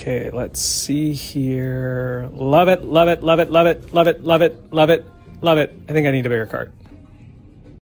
Okay, let's see here. Love it, love it, love it, love it, love it, love it, love it, love it. I think I need a bigger card.